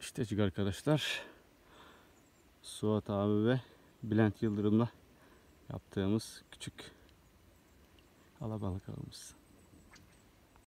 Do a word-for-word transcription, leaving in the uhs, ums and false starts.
İştecik arkadaşlar. Suat abi ve Bülent Yıldırım'la yaptığımız küçük alabalık avımız.